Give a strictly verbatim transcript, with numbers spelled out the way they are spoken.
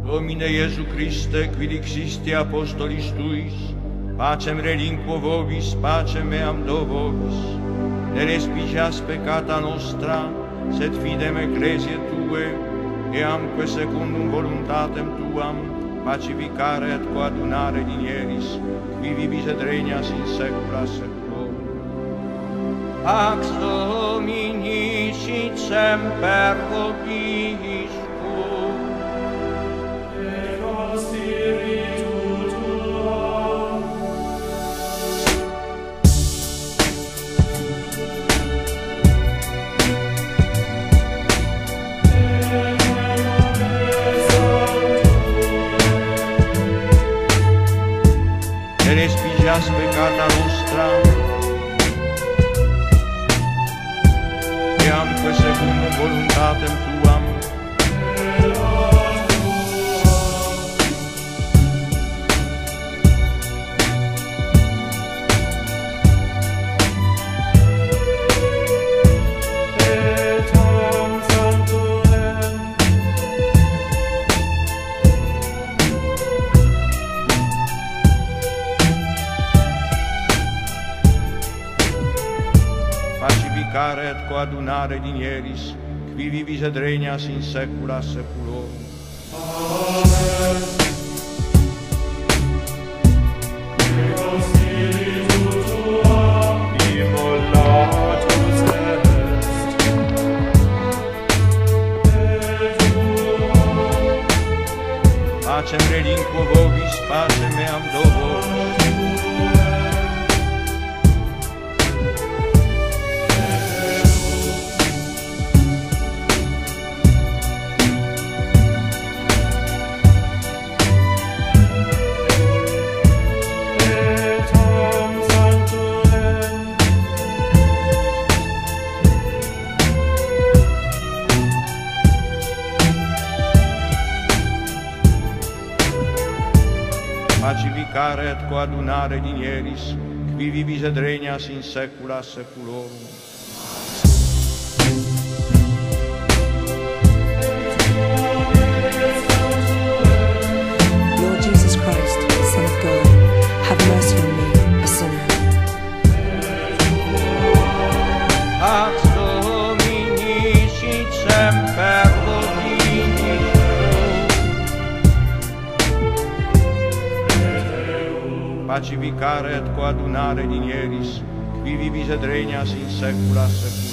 Domine Iesu Christe, qui dixisti apostolis tuis, pacem relinquo vobis, pacem meam do vobis. Ne respigias peccata nostra, sed fidem ecclesiae Tue, eamque secundum voluntatem Tuam, pacificare et coadunare dinieris, qui vivis et regnas in saecula saeculorum. Pax Domini sit semper vobiscum. Et con spiritu tuo. Ne respigias peccata nostra, eamque secundum voluntatem Tuam, pacificare et coadunare dinieris, qui vivis et regnas in saecula saeculorum. Amen. Et con spiritu tuo, immolatus est. Et tuo. Pacem relinquo vobis, pacem meam do vobis. Pacificare et coadunare dinieris, qui vivis et regnas in saecula saeculorum. Lord Jesus Christ, Son of God, have mercy on me, a sinner. Pax Domini sit semper vobiscum. Pacificare et coadunare dinieris, qui vivis et regnas in saecula saeculorum.